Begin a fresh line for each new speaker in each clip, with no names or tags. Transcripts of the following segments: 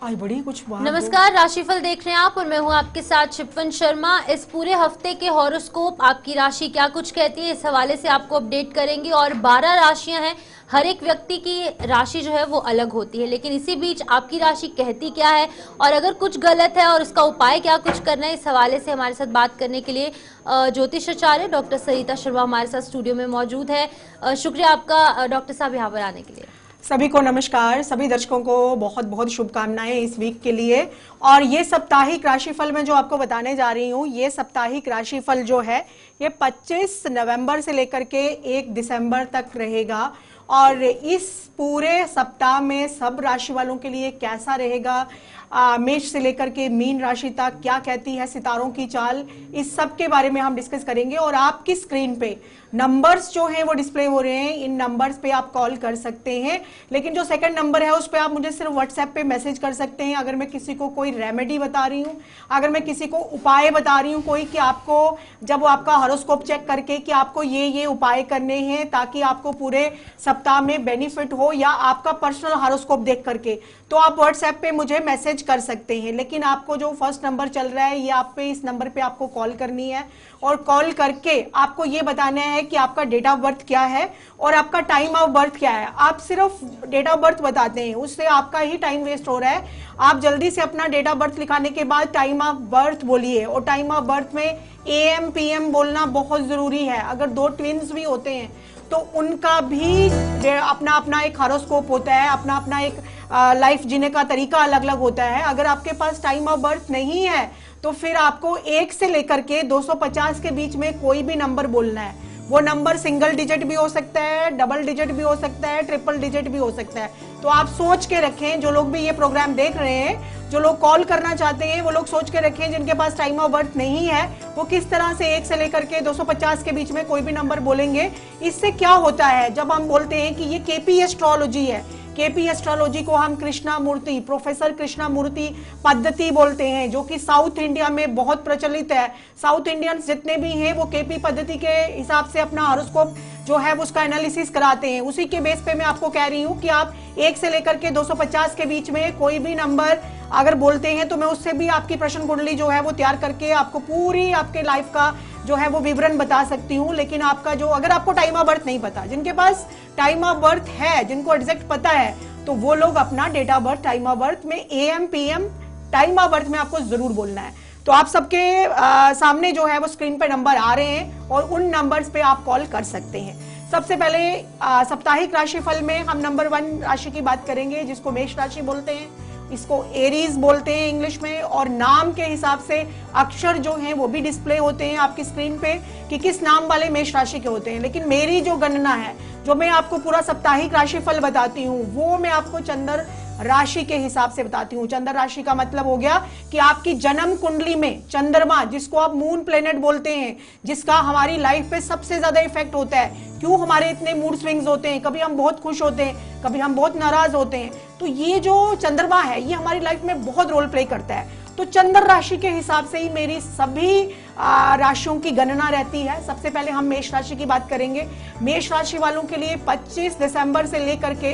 आज बड़ी कुछ बात।
नमस्कार, राशिफल देख रहे हैं आप और मैं हूं आपके साथ शिप्पन शर्मा। इस पूरे हफ्ते के हॉरोस्कोप आपकी राशि क्या कुछ कहती है इस हवाले से आपको अपडेट करेंगे। और 12 राशियां हैं, हर एक व्यक्ति की राशि जो है वो अलग होती है, लेकिन इसी बीच आपकी राशि कहती क्या है और अगर कुछ गलत है और उसका उपाय क्या कुछ करना है, इस हवाले से हमारे साथ बात करने के लिए ज्योतिषाचार्य डॉक्टर सरिता शर्मा हमारे साथ स्टूडियो में मौजूद है। शुक्रिया आपका डॉक्टर साहब यहाँ पर आने के लिए।
सभी को नमस्कार, सभी दर्शकों को बहुत बहुत शुभकामनाएं इस वीक के लिए। और ये साप्ताहिक राशिफल में जो आपको बताने जा रही हूँ, ये साप्ताहिक राशिफल जो है ये 25 नवंबर से लेकर के 1 दिसंबर तक रहेगा। और इस पूरे सप्ताह में सब राशि वालों के लिए कैसा रहेगा, मेष से लेकर के मीन राशि तक क्या कहती है सितारों की चाल, इस सब के बारे में हम डिस्कस करेंगे। और आपकी स्क्रीन पे नंबर्स जो हैं वो डिस्प्ले हो रहे हैं, इन नंबर्स पे आप कॉल कर सकते हैं, लेकिन जो सेकंड नंबर है उस पे आप मुझे सिर्फ व्हाट्सएप पे मैसेज कर सकते हैं। अगर मैं किसी को कोई रेमेडी बता रही हूँ, अगर मैं किसी को उपाय बता रही हूँ कोई, कि आपको जब वो आपका हॉरोस्कोप चेक करके कि आपको ये उपाय करने हैं ताकि आपको पूरे सप्ताह में बेनिफिट हो, या आपका पर्सनल हॉरोस्कोप देख करके, तो आप व्हाट्सएप पे मुझे मैसेज कर सकते हैं। लेकिन आपको जो फर्स्ट नंबर चल रहा है ये आप पे, इस नंबर पे आपको कॉल करनी है और कॉल करके आपको ये बताना है कि आपका डेट ऑफ बर्थ क्या है और आपका टाइम ऑफ बर्थ क्या है। आप सिर्फ डेट ऑफ बर्थ बताते हैं, उससे आपका ही टाइम वेस्ट हो रहा है। आप जल्दी से अपना डेट ऑफ बर्थ लिखाने के बाद टाइम ऑफ बर्थ बोलिए, और टाइम ऑफ बर्थ में AM PM बोलना बहुत जरूरी है। अगर 2 ट्विंस भी होते हैं तो उनका भी अपना अपना एक हॉरोस्कोप होता है, अपना अपना एक लाइफ जीने का तरीका अलग अलग होता है। अगर आपके पास टाइम ऑफ बर्थ नहीं है तो फिर आपको 1 से लेकर के 250 के बीच में कोई भी नंबर बोलना है। वो नंबर सिंगल डिजिट भी हो सकता है, डबल डिजिट भी हो सकता है, ट्रिपल डिजिट भी हो सकता है। तो आप सोच के रखें, जो लोग भी ये प्रोग्राम देख रहे हैं, जो लोग कॉल करना चाहते हैं, वो लोग सोच के रखें जिनके पास टाइम ऑफ बर्थ नहीं है वो किस तरह से 1 से लेकर के 250 के बीच में कोई भी नंबर बोलेंगे। इससे क्या होता है, जब हम बोलते हैं कि ये KP एस्ट्रोलॉजी है, KP एस्ट्रोलॉजी को हम कृष्णा मूर्ति, प्रोफेसर कृष्णा मूर्ति पद्धति बोलते हैं, जो कि साउथ इंडिया में बहुत प्रचलित है। साउथ इंडियंस जितने भी हैं वो KP पद्धति के हिसाब से अपना हॉरोस्कोप जो है उसका एनालिसिस कराते हैं। उसी के बेस पे मैं आपको कह रही हूँ कि आप 1 से लेकर के 250 के बीच में कोई भी नंबर अगर बोलते हैं तो मैं उससे भी आपकी प्रश्न कुंडली जो है वो तैयार करके आपको पूरी आपके लाइफ का जो है वो विवरण बता सकती हूँ। लेकिन आपका जो, अगर आपको टाइम ऑफ बर्थ नहीं पता, जिनके पास टाइम ऑफ बर्थ है, जिनको एग्जैक्ट पता है, तो वो लोग अपना date of birth, time of birth में AM PM time of birth में आपको जरूर बोलना है। तो आप सबके सामने जो है वो स्क्रीन पे नंबर आ रहे हैं और उन नंबर्स पे आप कॉल कर सकते हैं। सबसे पहले साप्ताहिक राशिफल में हम नंबर 1 राशि की बात करेंगे, जिसको मेष राशि बोलते हैं, इसको एरीज बोलते हैं इंग्लिश में। और नाम के हिसाब से अक्षर जो हैं वो भी डिस्प्ले होते हैं आपकी स्क्रीन पे कि किस नाम वाले मेष राशि के होते हैं। लेकिन मेरी जो गणना है, जो मैं आपको पूरा साप्ताहिक राशिफल बताती हूँ, वो मैं आपको चंद्र राशि के हिसाब से बताती हूँ। चंद्र राशि का मतलब हो गया कि आपकी जन्म कुंडली में चंद्रमा, जिसको आप मून प्लेनेट बोलते हैं, जिसका हमारी लाइफ पे सबसे ज्यादा इफेक्ट होता है। क्यों हमारे इतने मूड स्विंग्स होते हैं, कभी हम बहुत खुश होते हैं, कभी हम बहुत नाराज होते हैं, तो ये जो चंद्रमा है ये हमारी लाइफ में बहुत रोल प्ले करता है। तो चंद्र राशि के हिसाब से ही मेरी सभी राशियों की गणना रहती है। सबसे पहले हम मेष राशि की बात करेंगे। मेष राशि वालों के लिए 25 नवंबर से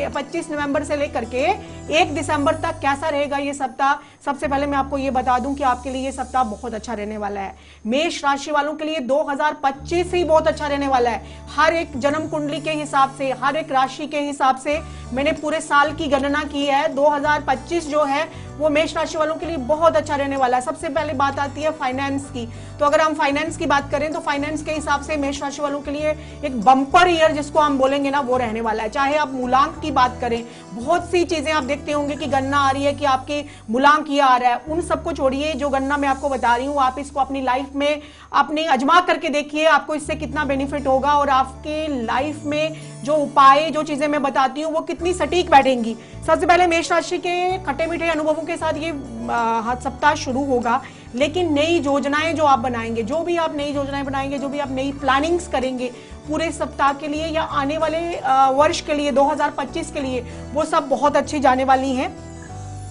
लेकर के 1 दिसंबर तक कैसा रहेगा ये सप्ताह। सबसे पहले मैं आपको ये बता दूं कि आपके लिए ये सप्ताह बहुत अच्छा रहने वाला है। मेष राशि वालों के लिए 2025 ही बहुत अच्छा रहने वाला है। हर एक जन्म कुंडली के हिसाब से, हर एक राशि के हिसाब से मैंने पूरे साल की गणना की है। 2025 जो है वो मेष राशि वालों के लिए बहुत अच्छा रहने वाला है। सबसे पहले बात आती है फाइनेंस की। तो अगर हम फाइनेंस की बात करें तो फाइनेंस के हिसाब से मेष राशि वालों के लिए एक बम्पर ईयर जिसको हम बोलेंगे ना, वो रहने वाला है। चाहे आप मूलांक की बात करें, बहुत सी चीजें आप देखते होंगे कि गणना आ रही है कि आपके मूलांक ये आ रहा है, उन सबको छोड़िए। जो गणना मैं आपको बता रही हूँ, आप इसको अपनी लाइफ में अपनी आजमा करके देखिए, आपको इससे कितना बेनिफिट होगा और आपके लाइफ में जो उपाय, जो चीजें मैं बताती हूँ वो कितनी सटीक बैठेंगी। सबसे पहले मेष राशि के खट्टे मीठे अनुभवों के साथ ये सप्ताह शुरू होगा। लेकिन नई योजनाएं जो आप बनाएंगे, जो भी आप नई योजनाएं बनाएंगे, जो भी आप नई प्लानिंग्स करेंगे पूरे सप्ताह के लिए या आने वाले वर्ष के लिए 2025 के लिए, वो सब बहुत अच्छी जाने वाली हैं।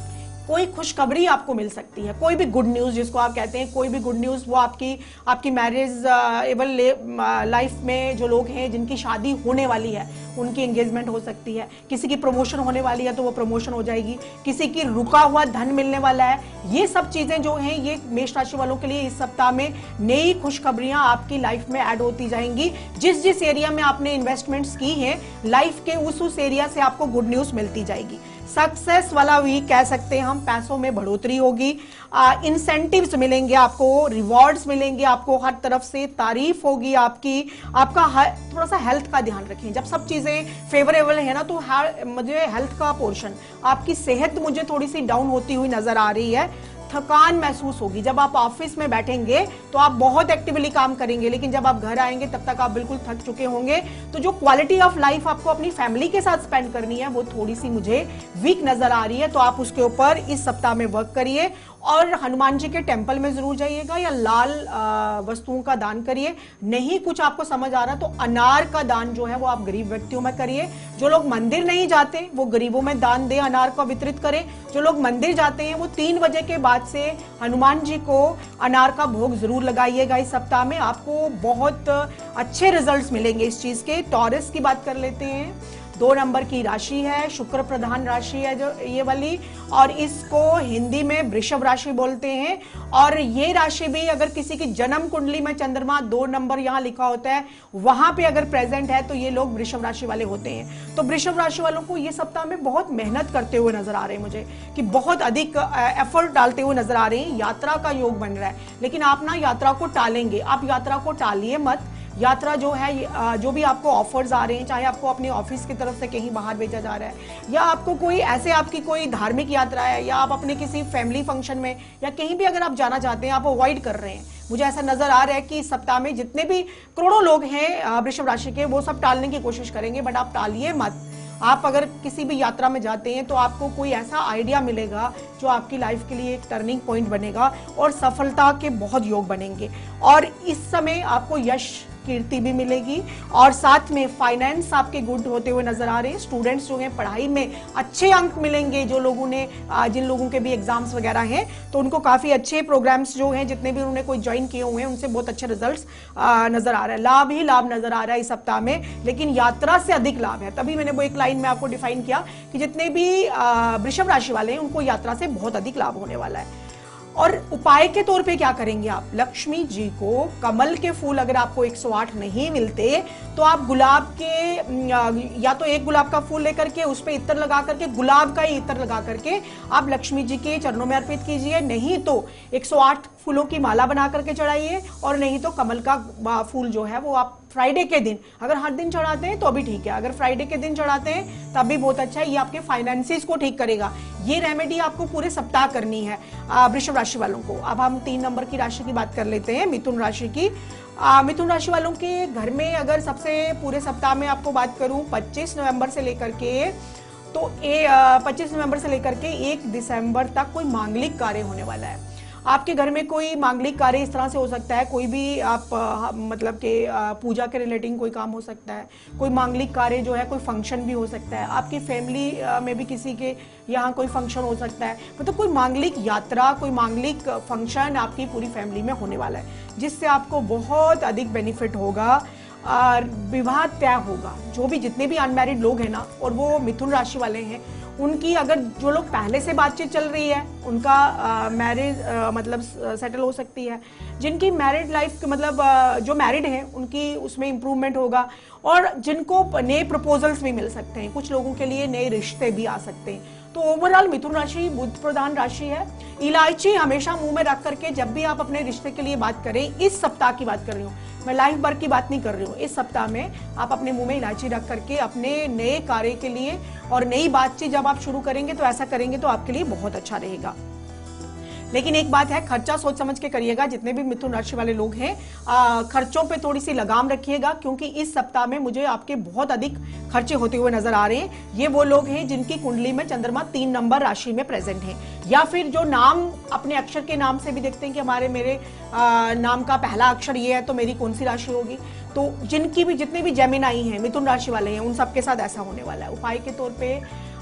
कोई खुशखबरी आपको मिल सकती है, कोई भी गुड न्यूज़ जिसको आप कहते हैं, कोई भी गुड न्यूज़ वो आपकी मैरिज एबल लाइफ में जो लोग हैं जिनकी शादी होने वाली है उनकी एंगेजमेंट हो सकती है, किसी की प्रमोशन होने वाली है तो वो प्रमोशन हो जाएगी, किसी की रुका हुआ धन मिलने वाला है। ये सब चीजें जो हैं ये मेष राशि वालों के लिए इस सप्ताह में नई खुशखबरियां आपकी लाइफ में ऐड होती जाएंगी। जिस जिस एरिया में आपने इन्वेस्टमेंट्स की हैं लाइफ के उस एरिया से आपको गुड न्यूज मिलती जाएगी। सक्सेस वाला वीक कह सकते हैं हम, पैसों में बढ़ोतरी होगी, इंसेंटिव्स मिलेंगे आपको, रिवॉर्ड्स मिलेंगे आपको, हर तरफ से तारीफ होगी आपकी। आपका थोड़ा सा हेल्थ का ध्यान रखें, जब सब चीजें फेवरेबल है ना तो मुझे हेल्थ का पोर्शन, आपकी सेहत मुझे थोड़ी सी डाउन होती हुई नजर आ रही है, थकान महसूस होगी। जब आप ऑफिस में बैठेंगे तो आप बहुत एक्टिवली काम करेंगे, लेकिन जब आप घर आएंगे तब तक आप बिल्कुल थक चुके होंगे। तो जो क्वालिटी ऑफ लाइफ आपको अपनी फैमिली के साथ स्पेंड करनी है वो थोड़ी सी मुझे वीक नजर आ रही है, तो आप उसके ऊपर इस सप्ताह में वर्क करिए और हनुमान जी के टेंपल में जरूर जाइएगा या लाल वस्तुओं का दान करिए। नहीं कुछ आपको समझ आ रहा तो अनार का दान जो है वो आप गरीब व्यक्तियों में करिए। जो लोग मंदिर नहीं जाते वो गरीबों में दान दें, अनार को वितरित करें। जो लोग मंदिर जाते हैं वो 3 बजे के बाद से हनुमान जी को अनार का भोग जरूर लगाइएगा। इस सप्ताह में आपको बहुत अच्छे रिजल्ट्स मिलेंगे इस चीज के। टॉरस की बात कर लेते हैं, 2 नंबर की राशि है, शुक्र प्रधान राशि है जो ये वाली, और इसको हिंदी में वृषभ राशि बोलते हैं। और ये राशि भी अगर किसी की जन्म कुंडली में चंद्रमा 2 नंबर यहाँ लिखा होता है वहां पे अगर प्रेजेंट है तो ये लोग वृषभ राशि वाले होते हैं। तो वृषभ राशि वालों को ये सप्ताह में बहुत मेहनत करते हुए नजर आ रहे हैं मुझे, कि बहुत अधिक एफर्ट डालते हुए नजर आ रहे हैं। यात्रा का योग बन रहा है, लेकिन आप ना यात्रा को टालेंगे, आप यात्रा को टालिए मत। यात्रा जो है, जो भी आपको ऑफर्स आ रहे हैं, चाहे आपको अपने ऑफिस की तरफ से कहीं बाहर भेजा जा रहा है या आपको कोई ऐसे आपकी कोई धार्मिक यात्रा है या आप अपने किसी फैमिली फंक्शन में या कहीं भी अगर आप जाना चाहते हैं, आप अवॉइड कर रहे हैं। मुझे ऐसा नजर आ रहा है कि इस सप्ताह में जितने भी करोड़ों लोग हैं वृषभ राशि के वो सब टालने की कोशिश करेंगे, बट आप टालिए मत। आप अगर किसी भी यात्रा में जाते हैं तो आपको कोई ऐसा आइडिया मिलेगा जो आपकी लाइफ के लिए एक टर्निंग पॉइंट बनेगा और सफलता के बहुत योग बनेंगे। और इस समय आपको यश कीर्ति भी मिलेगी और साथ में फाइनेंस आपके गुड होते हुए नजर आ रहे हैं। स्टूडेंट्स जो हैं पढ़ाई में अच्छे अंक मिलेंगे। जो लोगों ने जिन लोगों के भी एग्जाम्स वगैरह हैं तो उनको काफी अच्छे प्रोग्राम्स जो हैं जितने भी उन्होंने कोई ज्वाइन किए हुए हैं उनसे बहुत अच्छे रिजल्ट्स नजर आ रहा है। लाभ ही लाभ नजर आ रहा है इस सप्ताह में, लेकिन यात्रा से अधिक लाभ है। तभी मैंने वो एक लाइन में आपको डिफाइन किया कि जितने भी वृषभ राशि वाले हैं उनको यात्रा से बहुत अधिक लाभ होने वाला है। और उपाय के तौर पे क्या करेंगे आप? लक्ष्मी जी को कमल के फूल अगर आपको 108 नहीं मिलते तो आप गुलाब के या तो एक गुलाब का फूल लेकर के उस पे इत्र लगा करके, गुलाब का ही इत्र लगा करके आप लक्ष्मी जी के चरणों में अर्पित कीजिए। नहीं तो 108 फूलों की माला बना करके चढ़ाइए, और नहीं तो कमल का फूल जो है वो आप फ्राइडे के दिन, अगर हर दिन चढ़ाते हैं तो अभी ठीक है, अगर फ्राइडे के दिन चढ़ाते हैं तब भी बहुत अच्छा है। ये आपके फाइनेंसिस को ठीक करेगा। ये रेमेडी आपको पूरे सप्ताह करनी है वृषभ राशि वालों को। अब हम 3 नंबर की राशि की बात कर लेते हैं, मिथुन राशि की। मिथुन राशि वालों के घर में अगर सबसे पूरे सप्ताह में आपको बात करूं 25 नवंबर से लेकर के तो 25 नवंबर से लेकर के 1 दिसंबर तक कोई मांगलिक कार्य होने वाला है। आपके घर में कोई मांगलिक कार्य इस तरह से हो सकता है, कोई भी आप मतलब कि पूजा के रिलेटिंग कोई काम हो सकता है, कोई मांगलिक कार्य जो है कोई फंक्शन भी हो सकता है, आपकी फैमिली में भी किसी के यहाँ कोई फंक्शन हो सकता है। मतलब कोई मांगलिक यात्रा, कोई मांगलिक फंक्शन आपकी पूरी फैमिली में होने वाला है, जिससे आपको बहुत अधिक बेनिफिट होगा। विवाह तय होगा। जो भी जितने भी अनमैरिड लोग हैं ना और वो मिथुन राशि वाले हैं, उनकी अगर जो लोग पहले से बातचीत चल रही है उनका मैरिज मतलब सेटल हो सकती है। जिनकी मैरिड लाइफ मतलब जो मैरिड हैं उनकी उसमें इम्प्रूवमेंट होगा, और जिनको नए प्रपोजल्स भी मिल सकते हैं। कुछ लोगों के लिए नए रिश्ते भी आ सकते हैं। तो ओवरऑल मिथुन राशि बुध प्रधान राशि है। इलायची हमेशा मुंह में रख करके जब भी आप अपने रिश्ते के लिए बात करें, इस सप्ताह की बात कर रही हूँ मैं, लाइफ भर की बात नहीं कर रही हूँ, इस सप्ताह में आप अपने मुंह में इलायची रख करके अपने नए कार्य के लिए और नई बातचीत जब आप शुरू करेंगे तो ऐसा करेंगे तो आपके लिए बहुत अच्छा रहेगा। लेकिन एक बात है, खर्चा सोच समझ के करिएगा। जितने भी मिथुन राशि वाले लोग हैं खर्चों पे थोड़ी सी लगाम रखिएगा, क्योंकि इस सप्ताह में मुझे आपके बहुत अधिक खर्चे होते हुए नजर आ रहे हैं। ये वो लोग हैं जिनकी कुंडली में चंद्रमा 3 नंबर राशि में प्रेजेंट है, या फिर जो नाम अपने अक्षर के नाम से भी देखते हैं कि मेरे नाम का पहला अक्षर ये है तो मेरी कौन सी राशि होगी। तो जिनकी भी जितने भी जेमिनाई हैं मिथुन राशि वाले हैं उन सबके साथ ऐसा होने वाला है। उपाय के तौर पे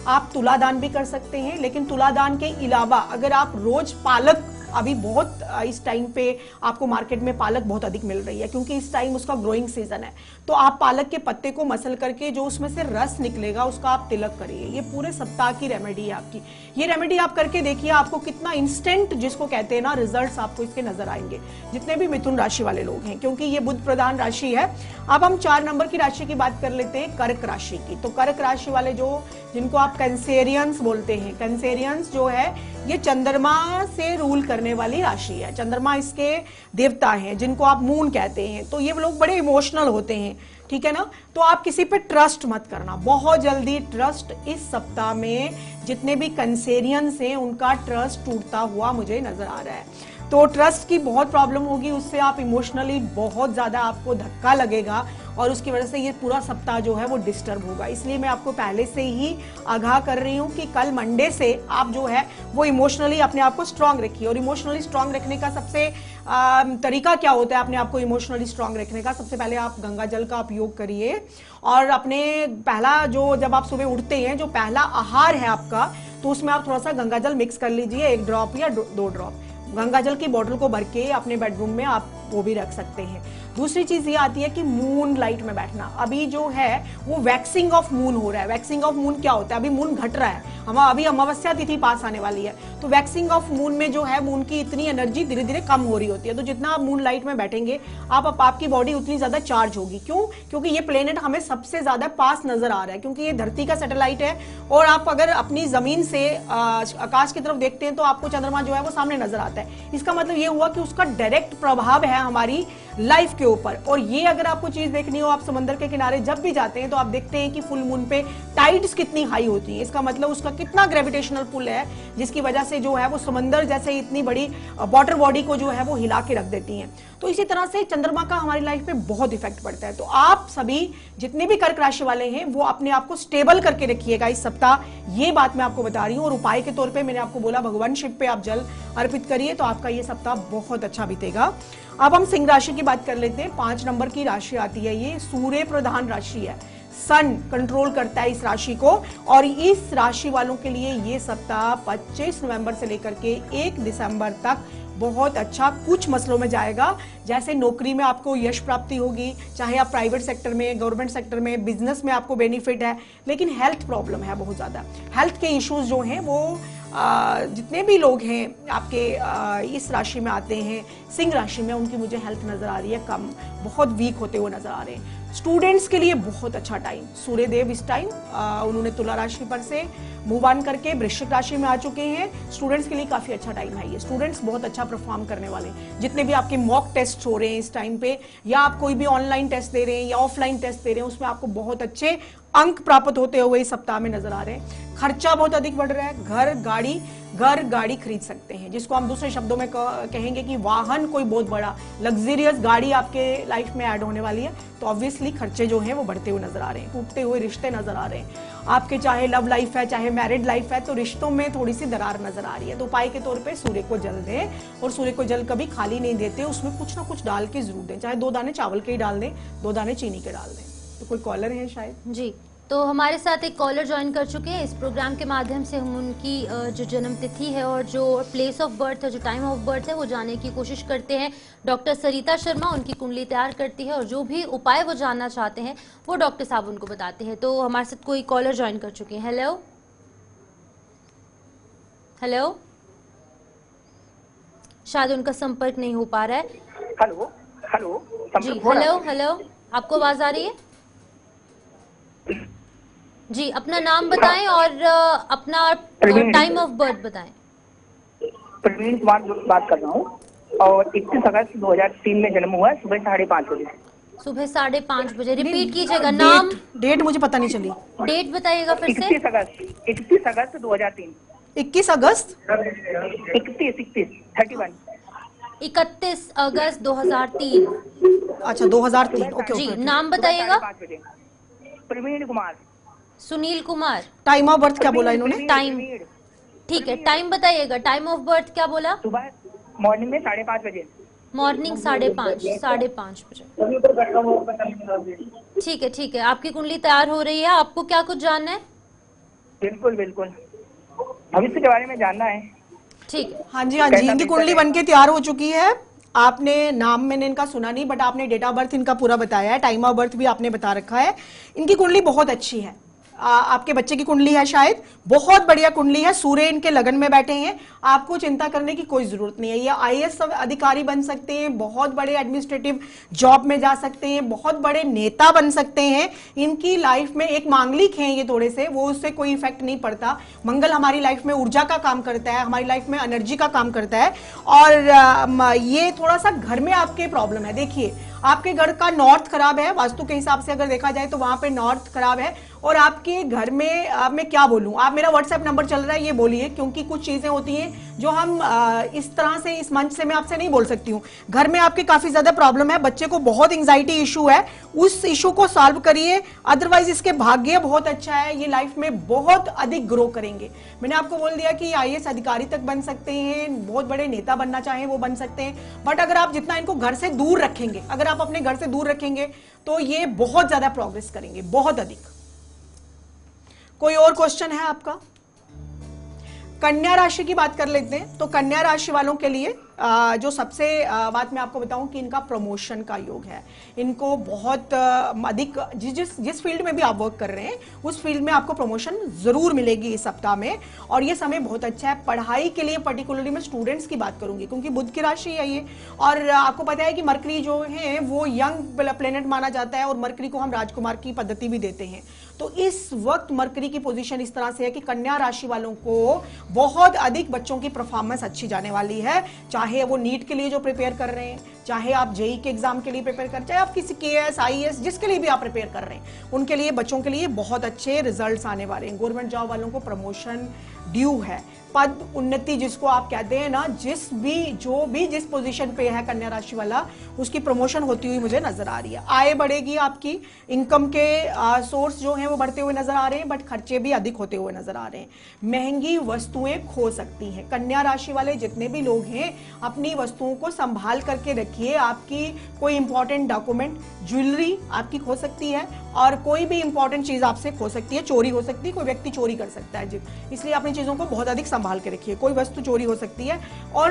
आप तुलादान भी कर सकते हैं, लेकिन तुलादान के अलावा अगर आप रोज पालक, अभी बहुत इस टाइम पे आपको मार्केट में पालक बहुत अधिक मिल रही है क्योंकि इस टाइम उसका ग्रोइंग सीजन है, तो आप पालक के पत्ते को मसल करके जो उसमें से रस निकलेगा उसका आप तिलक करिए। ये पूरे सप्ताह की रेमेडी है आपकी। ये रेमेडी आप करके देखिए, आपको कितना इंस्टेंट, जिसको कहते हैं ना, रिजल्ट्स आपको इसके नजर आएंगे, जितने भी मिथुन राशि वाले लोग हैं, क्योंकि ये बुध प्रधान राशि है। अब हम 4 नंबर की राशि की बात कर लेते हैं, कर्क राशि की। तो कर्क राशि वाले जिनको आप कैंसेरियंस बोलते हैं, कैंसेरियंस जो है ये चंद्रमा से रूल करने वाली राशि है। चंद्रमा इसके देवता हैं, जिनको आप मून कहते हैं। तो ये लोग बड़े इमोशनल होते हैं, ठीक है ना। तो आप किसी पे ट्रस्ट मत करना, बहुत जल्दी ट्रस्ट इस सप्ताह में जितने भी कैंसेरियंस हैं उनका ट्रस्ट टूटता हुआ मुझे नजर आ रहा है। तो ट्रस्ट की बहुत प्रॉब्लम होगी, उससे आप इमोशनली बहुत ज्यादा आपको धक्का लगेगा और उसकी वजह से ये पूरा सप्ताह जो है वो डिस्टर्ब होगा। इसलिए मैं आपको पहले से ही आगाह कर रही हूँ कि कल मंडे से आप जो है वो इमोशनली अपने आप को स्ट्रांग रखिए। और इमोशनली स्ट्रांग रखने का सबसे तरीका क्या होता है अपने आप को इमोशनली स्ट्रांग रखने का? सबसे पहले आप गंगा जल का उपयोग करिए और अपने पहला जब आप सुबह उठते हैं, जो पहला आहार है आपका, तो उसमें आप थोड़ा सा गंगा जल मिक्स कर लीजिए, 1 ड्रॉप या 2 ड्रॉप। गंगा जल की बोतल को भर के अपने बेडरूम में आप वो भी रख सकते हैं। दूसरी चीज ये आती है कि मून लाइट में बैठना। अभी जो है वो वैक्सिंग ऑफ मून हो रहा है। वैक्सिंग ऑफ मून क्या होता है? अभी मून घट रहा है, हम अभी अमावस्या तिथि पास आने वाली है, तो वैक्सिंग ऑफ मून में जो है मून की इतनी एनर्जी धीरे धीरे कम हो रही होती है। तो जितना आप मून लाइट में बैठेंगे आपकी बॉडी उतनी ज्यादा चार्ज होगी। क्यों? क्योंकि ये प्लेनेट हमें सबसे ज्यादा पास नजर आ रहा है, क्योंकि ये धरती का सैटेलाइट है। और आप अगर अपनी जमीन से आकाश की तरफ देखते हैं तो आपको चंद्रमा जो है वो सामने नजर आता है। इसका मतलब ये हुआ कि उसका डायरेक्ट प्रभाव है हमारी लाइफ के ऊपर। और ये अगर आपको चीज देखनी हो, आप समंदर के किनारे जब भी जाते हैं तो आप देखते हैं कि फुल मून पे टाइड्स कितनी हाई होती है। इसका मतलब उसका कितना ग्रेविटेशनल पुल है, जिसकी वजह से जो है वो समंदर जैसे इतनी बड़ी वाटर बॉडी को जो है वो हिला के रख देती है। तो इसी तरह से चंद्रमा का हमारी लाइफ पे बहुत इफेक्ट पड़ता है। तो आप सभी जितने भी कर्क राशि वाले हैं वो अपने आप को स्टेबल करके रखिएगा इस सप्ताह, ये बात मैं आपको बता रही हूँ। और उपाय के तौर पे मैंने आपको बोला भगवान शिव पे आप जल अर्पित करिए, तो आपका ये सप्ताह बहुत अच्छा बीतेगा। अब हम सिंह राशि की बात कर लेते हैं। 5 नंबर की राशि आती है, ये सूर्य प्रधान राशि है। सन कंट्रोल करता है इस राशि को, और इस राशि वालों के लिए ये सप्ताह 25 नवंबर से लेकर के 1 दिसंबर तक बहुत अच्छा कुछ मसलों में जाएगा। जैसे नौकरी में आपको यश प्राप्ति होगी, चाहे आप प्राइवेट सेक्टर में, गवर्नमेंट सेक्टर में, बिजनेस में आपको बेनिफिट है। लेकिन हेल्थ प्रॉब्लम है बहुत ज्यादा। हेल्थ के इश्यूज जो हैं वो जितने भी लोग हैं आपके इस राशि में आते हैं, सिंह राशि में, उनकी मुझे हेल्थ नजर आ रही है कम, बहुत वीक होते हुए नजर आ रहे हैं। स्टूडेंट्स के लिए बहुत अच्छा टाइम, सूर्यदेव इस टाइम उन्होंने तुला राशि पर से मूव ऑन करके वृश्चिक राशि में आ चुके हैं। स्टूडेंट्स के लिए काफी अच्छा टाइम है ये। स्टूडेंट्स बहुत अच्छा परफॉर्म करने वाले हैं। जितने भी आपके मॉक टेस्ट हो रहे हैं इस टाइम पे, या आप कोई भी ऑनलाइन टेस्ट दे रहे हैं या ऑफलाइन टेस्ट दे रहे हैं, उसमें आपको बहुत अच्छे अंक प्राप्त होते हुए इस सप्ताह में नजर आ रहे हैं। खर्चा बहुत अधिक बढ़ रहा है। घर गाड़ी खरीद सकते हैं, जिसको हम दूसरे शब्दों में कहेंगे कि वाहन, कोई बहुत बड़ा लग्जरियस गाड़ी आपके लाइफ में ऐड होने वाली है। तो ऑब्वियसली खर्चे जो हैं वो बढ़ते हुए नजर आ रहे हैं। टूटते हुए रिश्ते नजर आ रहे हैं आपके, चाहे लव लाइफ है चाहे मैरिड लाइफ है, तो रिश्तों में थोड़ी सी दरार नजर आ रही है। तो उपाय के तौर पे सूर्य को जल दें, और सूर्य को जल कभी खाली नहीं देते, उसमें कुछ ना कुछ डाल के जरूर दें। चाहे 2 दाने चावल के ही डाल दें, 2 दाने चीनी के डाल दें। तो कोई कॉलर है शायद
जी, तो हमारे साथ एक कॉलर ज्वाइन कर चुके हैं। इस प्रोग्राम के माध्यम से हम उनकी जो जन्म तिथि है और जो प्लेस ऑफ बर्थ है, जो टाइम ऑफ बर्थ है, वो जानने की कोशिश करते हैं। डॉक्टर सरिता शर्मा उनकी कुंडली तैयार करती है, और जो भी उपाय वो जानना चाहते हैं वो डॉक्टर साहब उनको बताते हैं। तो हमारे साथ कोई कॉलर ज्वाइन कर चुके हैं। हेलो हेलो, शायद उनका संपर्क नहीं हो पा रहा है।
हेलो हेलो
जी, हेलो हेलो, आपको आवाज आ रही है? जी, अपना नाम बताएं और अपना टाइम ऑफ बर्थ बताएं।
प्रवीण कुमार बात कर रहा हूँ, और 21 अगस्त 2003 में जन्म हुआ है, सुबह 5:30 बजे।
सुबह 5:30 बजे। रिपीट कीजिएगा नाम।
डेट मुझे पता नहीं चली।
डेट बताइएगा फिर से।
21 अगस्त 2003।
21 अगस्त
31 अगस्त 2003।
अच्छा, 2003। ओके
जी,
ओके।
नाम बताइएगा।
Praveen Kumar.
Sunil Kumar.
Time of birth क्या बोला इन्होंने?
टाइम, ठीक है, टाइम बताइएगा। टाइम ऑफ बर्थ क्या बोला?
सुबह मॉर्निंग में 5:30 बजे।
मॉर्निंग 5:30 बजे। ठीक है, आपकी कुंडली तैयार हो रही है। आपको क्या कुछ जानना है?
बिल्कुल बिल्कुल, भविष्य के बारे में जानना है।
ठीक है।
हाँ जी, हाँ जी, इनकी कुंडली बनके तैयार हो चुकी है। आपने नाम मैंने इनका सुना नहीं, बट आपने डेट ऑफ बर्थ इनका पूरा बताया है, टाइम ऑफ बर्थ भी आपने बता रखा है। इनकी कुंडली बहुत अच्छी है। आपके बच्चे की कुंडली है शायद, बहुत बढ़िया कुंडली है। सूर्य इनके लगन में बैठे हैं, आपको चिंता करने की कोई जरूरत नहीं है। ये आईएएस अधिकारी बन सकते हैं, बहुत बड़े एडमिनिस्ट्रेटिव जॉब में जा सकते हैं, बहुत बड़े नेता बन सकते हैं। इनकी लाइफ में एक मांगलिक है ये थोड़े से, वो उससे कोई इफेक्ट नहीं पड़ता। मंगल हमारी लाइफ में ऊर्जा का काम करता है, हमारी लाइफ में एनर्जी का काम करता है। और ये थोड़ा सा घर में आपके प्रॉब्लम है। देखिए, आपके घर का नॉर्थ खराब है, वास्तु के हिसाब से अगर देखा जाए तो वहां पे नॉर्थ खराब है। और आपके घर में मैं क्या बोलूं, आप मेरा व्हाट्सएप नंबर चल रहा है ये बोलिए, क्योंकि कुछ चीजें होती हैं जो हम इस तरह से इस मंच से मैं आपसे नहीं बोल सकती हूँ। घर में आपके काफी ज्यादा प्रॉब्लम है, बच्चे को बहुत एंजाइटी इशू है, उस इशू को सॉल्व करिए। अदरवाइज इसके भाग्य बहुत अच्छा है, ये लाइफ में बहुत अधिक ग्रो करेंगे। मैंने आपको बोल दिया कि आईएएस अधिकारी तक बन सकते हैं, बहुत बड़े नेता बनना चाहें वो बन सकते हैं। बट अगर आप जितना इनको घर से दूर रखेंगे, अगर आप अपने घर से दूर रखेंगे तो ये बहुत ज्यादा प्रोग्रेस करेंगे, बहुत अधिक। कोई और क्वेश्चन है आपका? कन्या राशि की बात कर लेते हैं। तो कन्या राशि वालों के लिए जो सबसे बात मैं आपको बताऊं कि इनका प्रमोशन का योग है। इनको बहुत अधिक जिस फील्ड में भी आप वर्क कर रहे हैं उस फील्ड में आपको प्रमोशन जरूर मिलेगी इस सप्ताह में। और ये समय बहुत अच्छा है पढ़ाई के लिए, पर्टिकुलरली मैं स्टूडेंट्स की बात करूंगी क्योंकि बुध की राशि है ये। और आपको पता है कि मरकरी जो है वो यंग प्लेनेट माना जाता है और मरकरी को हम राजकुमार की पद्धति भी देते हैं। तो इस वक्त मरकरी की पोजीशन इस तरह से है कि कन्या राशि वालों को बहुत अधिक बच्चों की परफॉर्मेंस अच्छी जाने वाली है। चाहे वो नीट के लिए जो प्रिपेयर कर रहे हैं, चाहे आप जेई के एग्जाम के लिए प्रिपेयर कर, चाहे आप किसी केएस आईएएस जिसके लिए भी आप प्रिपेयर कर रहे हैं, उनके लिए बच्चों के लिए बहुत अच्छे रिजल्ट्स आने वाले हैं। गवर्नमेंट जॉब वालों को प्रमोशन ड्यू है, पद उन्नति जिसको आप कहते हैं ना, जिस पोजीशन पे है कन्या राशि वाला उसकी प्रमोशन होती हुई मुझे नजर आ रही है। आय बढ़ेगी, आपकी इनकम के सोर्स जो हैं वो बढ़ते हुए नजर आ रहे हैं, बट खर्चे भी अधिक होते हुए नजर आ रहे हैं। महंगी वस्तुएं खो सकती हैं। कन्या राशि वाले जितने भी लोग हैं अपनी वस्तुओं को संभाल करके रखिए। आपकी कोई इंपॉर्टेंट डॉक्यूमेंट, ज्वेलरी आपकी खो सकती है और कोई भी इंपॉर्टेंट चीज आपसे खो सकती है, चोरी हो सकती है, कोई व्यक्ति चोरी कर सकता है, इसलिए अपनी चीजों को बहुत अधिक संभाल के रखिए। कोई वस्तु चोरी हो सकती है। और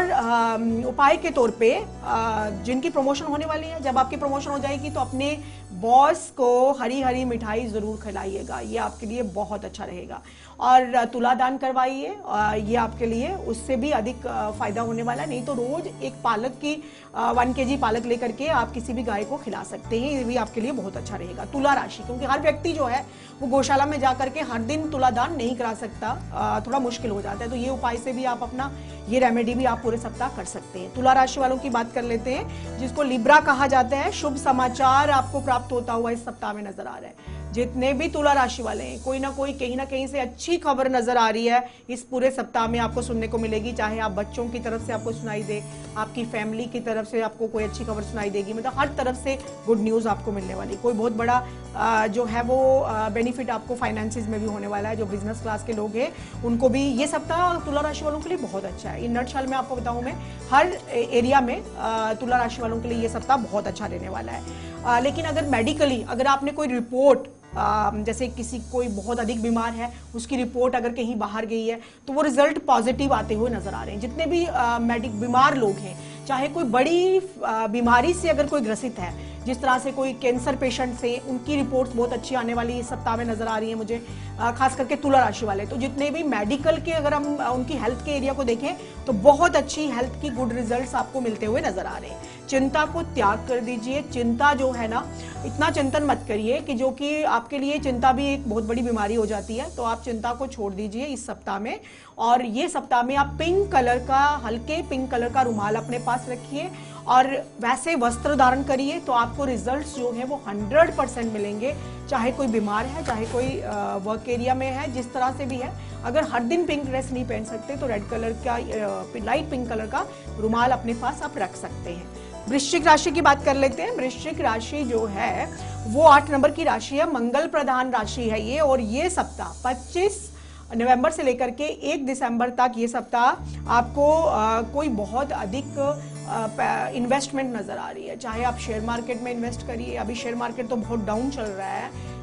उपाय के तौर पे जिनकी प्रमोशन होने वाली है, जब आपकी प्रमोशन हो जाएगी तो अपने बॉस को हरी हरी मिठाई जरूर खिलाइएगा, ये आपके लिए बहुत अच्छा रहेगा। और तुला दान करवाइए, ये आपके लिए उससे भी अधिक फायदा होने वाला है। नहीं तो रोज एक पालक की 1 kg पालक लेकर के आप किसी भी गाय को खिला सकते हैं, ये भी आपके लिए बहुत अच्छा रहेगा। तुला राशि, क्योंकि हर व्यक्ति जो है वो गौशाला में जाकर के हर दिन तुला दान नहीं करा सकता, थोड़ा मुश्किल हो जाता है। तो ये उपाय से भी आप अपना ये रेमेडी भी आप पूरे सप्ताह कर सकते हैं। तुला राशि वालों की बात कर लेते हैं, जिसको लिब्रा कहा जाता है। शुभ समाचार आपको प्राप्त होता हुआ इस सप्ताह में नजर आ रहा है। जितने भी तुला राशि वाले हैं, कोई ना कोई कहीं ना कहीं से अच्छी खबर नजर आ रही है इस पूरे सप्ताह में आपको सुनने को मिलेगी। चाहे आप बच्चों की तरफ से आपको सुनाई दे, आपकी फैमिली की तरफ से आपको कोई अच्छी खबर सुनाई देगी, मतलब हर तरफ से गुड न्यूज आपको मिलने वाली। कोई बहुत बड़ा जो है वो बेनिफिट आपको फाइनेंसिस में भी होने वाला है। जो बिजनेस क्लास के लोग हैं उनको भी ये सप्ताह तुला राशि वालों के लिए बहुत अच्छा है। इन नटशल में आपको बताऊं, मैं हर एरिया में तुला राशि वालों के लिए ये सप्ताह बहुत अच्छा रहने वाला है। लेकिन अगर मेडिकली अगर आपने कोई रिपोर्ट, जैसे किसी कोई बहुत अधिक बीमार है उसकी रिपोर्ट अगर कहीं बाहर गई है तो वो रिजल्ट पॉजिटिव आते हुए नजर आ रहे हैं। जितने भी बीमार लोग हैं, चाहे कोई बड़ी बीमारी से अगर कोई ग्रसित है, जिस तरह से कोई कैंसर पेशेंट से, उनकी रिपोर्ट्स बहुत अच्छी आने वाली इस सप्ताह में नजर आ रही है मुझे, खास करके तुला राशि वाले। तो जितने भी मेडिकल के अगर हम उनकी हेल्थ के एरिया को देखें तो बहुत अच्छी हेल्थ की गुड रिजल्ट्स आपको मिलते हुए नजर आ रहे हैं। चिंता को त्याग कर दीजिए। चिंता जो है ना, इतना चिंतन मत करिए कि जो कि आपके लिए चिंता भी एक बहुत बड़ी बीमारी हो जाती है। तो आप चिंता को छोड़ दीजिए इस सप्ताह में। और ये सप्ताह में आप पिंक कलर का, हल्के पिंक कलर का रुमाल अपने पास रखिए और वैसे वस्त्र धारण करिए, तो आपको रिजल्ट्स जो है वो 100% मिलेंगे। चाहे कोई बीमार है, चाहे कोई वर्क एरिया में है, जिस तरह से भी है। अगर हर दिन पिंक ड्रेस नहीं पहन सकते तो रेड कलर का, लाइट पिंक कलर का रुमाल अपने पास आप रख सकते हैं। वृश्चिक राशि की बात कर लेते हैं। वृश्चिक राशि जो है वो 8 नंबर की राशि है, मंगल प्रधान राशि है ये। और ये सप्ताह 25 नवंबर से लेकर के 1 दिसंबर तक ये सप्ताह आपको कोई बहुत अधिक इन्वेस्टमेंट नजर आ रही है। चाहे आप शेयर मार्केट में इन्वेस्ट करिए, अभी शेयर मार्केट तो बहुत डाउन चल रहा है,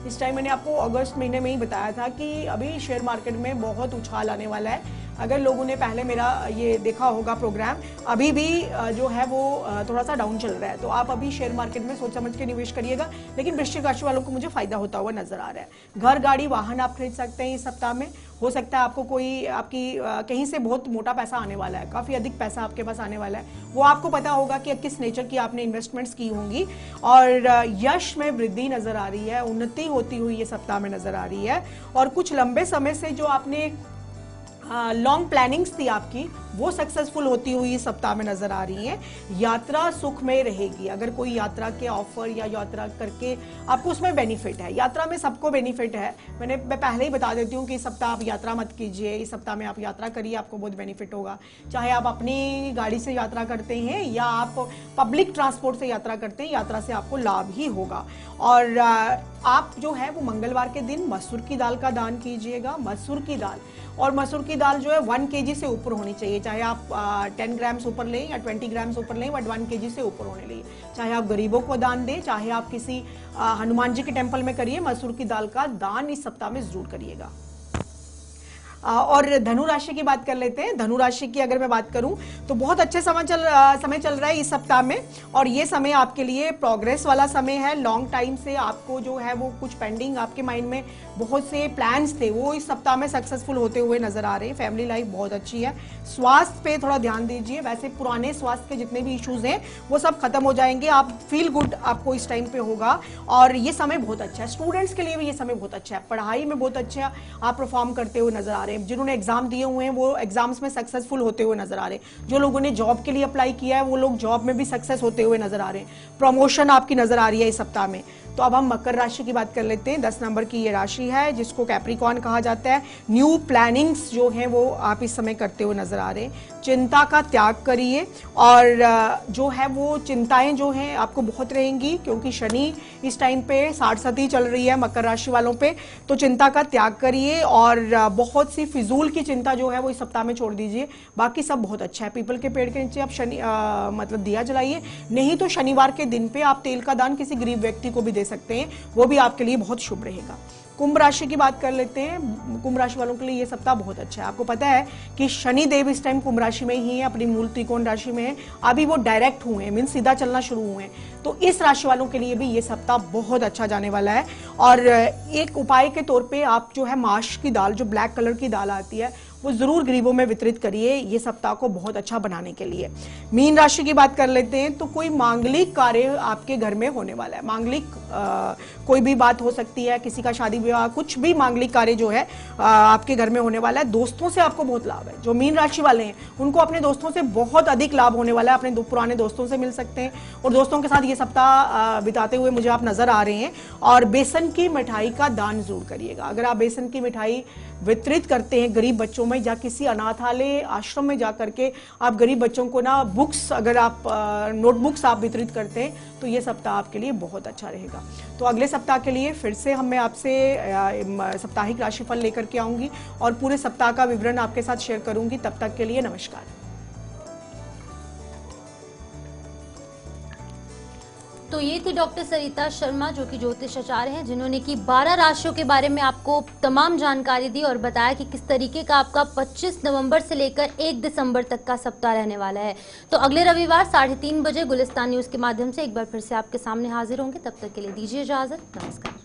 इस टाइम मैंने आपको अगस्त महीने में ही बताया था कि अभी शेयर मार्केट में बहुत उछाल आने वाला है। अगर लोगों ने पहले मेरा ये देखा होगा प्रोग्राम, अभी भी जो है वो थोड़ा सा डाउन चल रहा है, तो आप अभी शेयर मार्केट में सोच समझ के निवेश करिएगा। लेकिन वृश्चिक राशि वालों को मुझे फायदा होता हुआ नजर आ रहा है। घर, गाड़ी, वाहन आप खरीद सकते हैं इस सप्ताह में। हो सकता है आपको कोई आपकी कहीं से बहुत मोटा पैसा आने वाला है, काफी अधिक पैसा आपके पास आने वाला है। वो आपको पता होगा कि किस नेचर की आपने इन्वेस्टमेंट्स की होंगी। और यश में वृद्धि नजर आ रही है, उन्नति होती हुई ये सप्ताह में नजर आ रही है। और कुछ लंबे समय से जो आपने लॉन्ग प्लानिंग्स थी आपकी, वो सक्सेसफुल होती हुई इस सप्ताह में नजर आ रही है। यात्रा सुखमय रहेगी। अगर कोई यात्रा के ऑफर या यात्रा करके आपको उसमें बेनिफिट है, यात्रा में सबको बेनिफिट है। मैं पहले ही बता देती हूँ कि इस सप्ताह आप यात्रा मत कीजिए। इस सप्ताह में आप यात्रा करिए, आपको बहुत बेनिफिट होगा। चाहे आप अपनी गाड़ी से यात्रा करते हैं या आप पब्लिक ट्रांसपोर्ट से यात्रा करते हैं, यात्रा से आपको लाभ ही होगा। और आप जो है वो मंगलवार के दिन मसूर की दाल का दान कीजिएगा। मसूर की दाल, और मसूर की दाल जो है 1 kg से ऊपर होनी चाहिए। चाहे आप 10 ग्राम्स ऊपर लें या 20 ग्राम्स ऊपर लें, बट 1 kg से ऊपर होने लिए। चाहे आप गरीबों को दान दें, चाहे आप किसी हनुमान जी के टेम्पल में करिए, मसूर की दाल का दान इस सप्ताह में जरूर करिएगा। और धनु राशि की बात कर लेते हैं। धनु राशि की अगर मैं बात करूं तो बहुत अच्छे समय चल रहा है इस सप्ताह में। और ये समय आपके लिए प्रोग्रेस वाला समय है। लॉन्ग टाइम से आपको जो है वो कुछ पेंडिंग आपके माइंड में बहुत से प्लान्स थे, वो इस सप्ताह में सक्सेसफुल होते हुए नजर आ रहे हैं। फैमिली लाइफ बहुत अच्छी है। स्वास्थ्य पे थोड़ा ध्यान दीजिए। वैसे पुराने स्वास्थ्य के जितने भी इश्यूज हैं वो सब खत्म हो जाएंगे। आप फील गुड आपको इस टाइम पे होगा और ये समय बहुत अच्छा है। स्टूडेंट्स के लिए भी ये समय बहुत अच्छा है। पढ़ाई में बहुत अच्छा आप परफॉर्म करते हुए नजर आ रहे हैं। जिन्होंने एग्जाम दिए हुए हैं वो एग्जाम्स में सक्सेसफुल होते हुए नजर आ रहे हैं। जो लोगों ने जॉब के लिए अप्लाई किया है वो लोग जॉब में भी सक्सेस होते हुए नजर आ रहे हैं। प्रमोशन आपकी नजर आ रही है इस सप्ताह में। तो अब हम मकर राशि की बात कर लेते हैं। 10 नंबर की ये राशि है जिसको कैप्रिकॉर्न कहा जाता है। न्यू प्लानिंग्स जो हैं वो आप इस समय करते हुए नजर आ रहे हैं। चिंता का त्याग करिए और जो है वो चिंताएं जो हैं आपको बहुत रहेंगी, क्योंकि शनि इस टाइम पे 60 चल रही है मकर राशि वालों पे। तो चिंता का त्याग करिए और बहुत सी फिजूल की चिंता जो है वो इस सप्ताह में छोड़ दीजिए। बाकी सब बहुत अच्छा है। पीपल के पेड़ के नीचे आप मतलब दिया जलाइए, नहीं तो शनिवार के दिन पे आप तेल का दान किसी गरीब व्यक्ति को भी दे सकते हैं, वो भी आपके लिए बहुत शुभ रहेगा। कुंभ राशि की बात कर लेते हैं। कुंभ राशि वालों के लिए ये सप्ताह बहुत अच्छा है। आपको पता है कि शनि देव इस टाइम कुंभ राशि में ही है, अपनी मूल त्रिकोण राशि में है। अभी वो डायरेक्ट हुए हैं, मीन सीधा चलना शुरू हुए हैं। तो इस राशि वालों के लिए भी ये सप्ताह बहुत अच्छा जाने वाला है। और एक उपाय के तौर पे आप जो है माश की दाल, जो ब्लैक कलर की दाल आती है, वो जरूर गरीबों में वितरित करिए ये सप्ताह को बहुत अच्छा बनाने के लिए। मीन राशि की बात कर लेते हैं। तो कोई मांगलिक कार्य आपके घर में होने वाला है। मांगलिक कोई भी बात हो सकती है, किसी का शादी विवाह, कुछ भी मांगलिक कार्य जो है आपके घर में होने वाला है। दोस्तों से आपको बहुत लाभ है। जो मीन राशि वाले हैं उनको अपने दोस्तों से बहुत अधिक लाभ होने वाला है। अपने पुराने दोस्तों से मिल सकते हैं और दोस्तों के साथ ये सप्ताह बिताते हुए मुझे आप नजर आ रहे हैं। और बेसन की मिठाई का दान जरूर करिएगा। अगर आप बेसन की मिठाई वितरित करते हैं गरीब बच्चों में, या किसी अनाथालय आश्रम में जाकर के आप गरीब बच्चों को ना बुक्स, अगर आप नोटबुक्स आप वितरित करते हैं, तो ये सप्ताह आपके लिए बहुत अच्छा रहेगा। तो अगले सप्ताह के लिए फिर से मैं आपसे साप्ताहिक राशिफल लेकर के आऊंगी और पूरे सप्ताह का विवरण आपके साथ शेयर करूंगी। तब तक के लिए नमस्कार।
तो ये थी डॉक्टर सरिता शर्मा, जो कि ज्योतिष आचार्य हैं, जिन्होंने की 12 राशियों के बारे में आपको तमाम जानकारी दी और बताया कि किस तरीके का आपका 25 नवंबर से लेकर 1 दिसंबर तक का सप्ताह रहने वाला है। तो अगले रविवार 3:30 बजे गुलिस्तान न्यूज के माध्यम से एक बार फिर से आपके सामने हाजिर होंगे। तब तक के लिए दीजिए इजाजत। नमस्कार।